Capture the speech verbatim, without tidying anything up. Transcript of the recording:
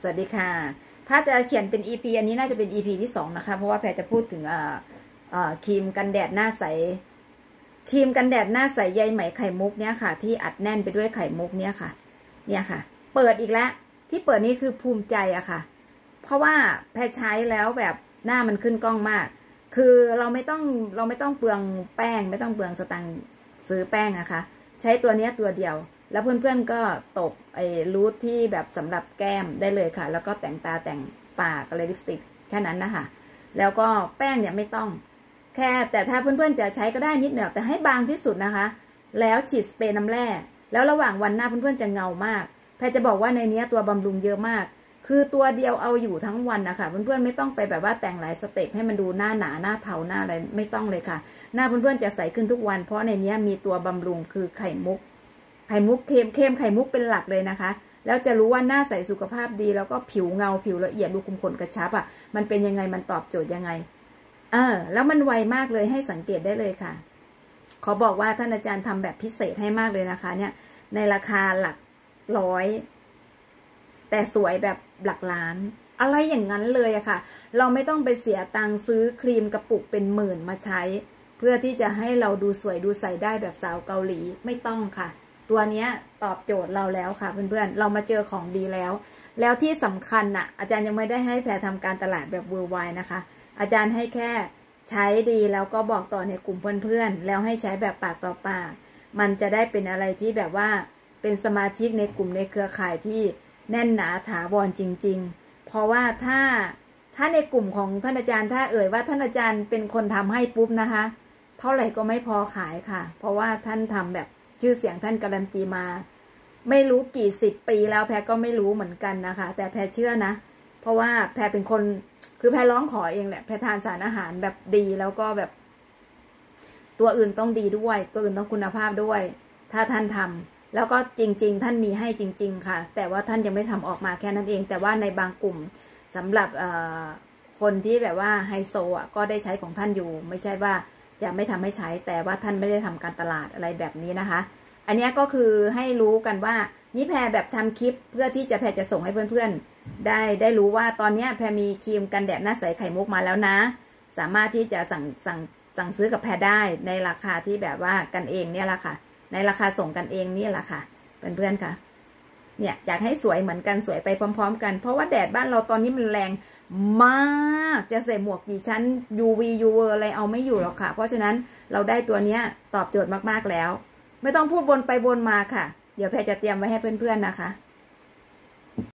สวัสดีค่ะถ้าจะเขียนเป็น อี พี อันนี้น่าจะเป็น อี พี ที่สองนะคะเพราะว่าแพรจะพูดถึงครีมกันแดดหน้าใสครีมกันแดดหน้าใสใยไหมไข่มุกเนี่ยค่ะที่อัดแน่นไปด้วยไข่มุกเนี่ยค่ะเนี่ยค่ะเปิดอีกแล้วที่เปิดนี้คือภูมิใจอะค่ะเพราะว่าแพรใช้แล้วแบบหน้ามันขึ้นกล้องมากคือเราไม่ต้องเราไม่ต้องเปลืองแป้งไม่ต้องเปลืองสตังค์ซื้อแป้งนะคะใช้ตัวนี้ตัวเดียวแล้วเพื่อนๆก็ตบไอ้รูทที่แบบสำหรับแก้มได้เลยค่ะแล้วก็แต่งตาแต่งปากอะไรลิปสติกแค่นั้นนะคะแล้วก็แป้งเนี่ยไม่ต้องแค่แต่ถ้าเพื่อนๆจะใช้ก็ได้นิดหน่อยแต่ให้บางที่สุดนะคะแล้วฉีดสเปรย์น้ำแร่แล้วระหว่างวันหน้าเพื่อนๆจะเงามากแพรจะบอกว่าในนี้ตัวบำรุงเยอะมากคือตัวเดียวเอาอยู่ทั้งวันนะคะเพื่อนๆไม่ต้องไปแบบว่าแต่งหลายสเต็ปให้มันดูหน้าหนาหน้าเทาหน้าอะไรไม่ต้องเลยค่ะหน้าเพื่อนๆจะใสขึ้นทุกวันเพราะในนี้มีตัวบำรุงคือไข่มุกไข่มุกเค็มเค็มไข่มุกเป็นหลักเลยนะคะแล้วจะรู้ว่าหน้าใสสุขภาพดีแล้วก็ผิวเงาผิวละเอียดรูขุมขนกระชับอ่ะมันเป็นยังไงมันตอบโจทย์ยังไงเออแล้วมันไวมากเลยให้สังเกตได้เลยค่ะขอบอกว่าท่านอาจารย์ทำแบบพิเศษให้มากเลยนะคะเนี่ยในราคาหลักร้อยแต่สวยแบบหลักล้านอะไรอย่างนั้นเลยอะค่ะเราไม่ต้องไปเสียตังค์ซื้อครีมกระปุกเป็นหมื่นมาใช้เพื่อที่จะให้เราดูสวยดูใสได้แบบสาวเกาหลีไม่ต้องค่ะตัวนี้ตอบโจทย์เราแล้วค่ะเพื่อนๆเรามาเจอของดีแล้วแล้วที่สำคัญน่ะอาจารย์ยังไม่ได้ให้แพรทำการตลาดแบบเวอร์ไวนะคะอาจารย์ให้แค่ใช้ดีแล้วก็บอกต่อในกลุ่มเพื่อนๆแล้วให้ใช้แบบปากต่อปากมันจะได้เป็นอะไรที่แบบว่าเป็นสมาชิกในกลุ่มในเครือข่ายที่แน่นหนาถาวรจริงๆเพราะว่าถ้าถ้าในกลุ่มของท่านอาจารย์ถ้าเอ่ยว่าท่านอาจารย์เป็นคนทำให้ปุ๊บนะคะเท่าไหร่ก็ไม่พอขายค่ะเพราะว่าท่านทำแบบชื่อเสียงท่านการันตีมาไม่รู้กี่สิบปีแล้วแพรก็ไม่รู้เหมือนกันนะคะแต่แพรเชื่อนะเพราะว่าแพรเป็นคนคือแพรร้องขอเองแหละแพรทานสารอาหารแบบดีแล้วก็แบบตัวอื่นต้องดีด้วยตัวอื่นต้องคุณภาพด้วยถ้าท่านทำแล้วก็จริงๆท่านมีให้จริงๆค่ะแต่ว่าท่านยังไม่ทำออกมาแค่นั้นเองแต่ว่าในบางกลุ่มสำหรับคนที่แบบว่าไฮโซอ่ะก็ได้ใช้ของท่านอยู่ไม่ใช่ว่าจะไม่ทำให้ใช้แต่ว่าท่านไม่ได้ทำการตลาดอะไรแบบนี้นะคะอันนี้ก็คือให้รู้กันว่านี่แพรแบบทำคลิปเพื่อที่จะแพรจะส่งให้เพื่อนๆได้ได้รู้ว่าตอนนี้แพรมีครีมกันแดดหน้าใสไข่มุกมาแล้วนะสามารถที่จะสั่งสั่งสั่งซื้อกับแพรได้ในราคาที่แบบว่ากันเองเนี่ยแหละค่ะในราคาส่งกันเองนี่แหละค่ะเพื่อนๆค่ะเนี่ยอยากให้สวยเหมือนกันสวยไปพร้อมๆกันเพราะว่าแดดบ้านเราตอนนี้มันแรงมากจะใส่หมวกกี่ชั้น ยู วี ยู วี อะไรเอาไม่อยู่หรอกค่ะเพราะฉะนั้นเราได้ตัวเนี้ยตอบโจทย์มากๆแล้วไม่ต้องพูดวนไปวนมาค่ะเดี๋ยวแพรจะเตรียมไว้ให้เพื่อนๆนะคะ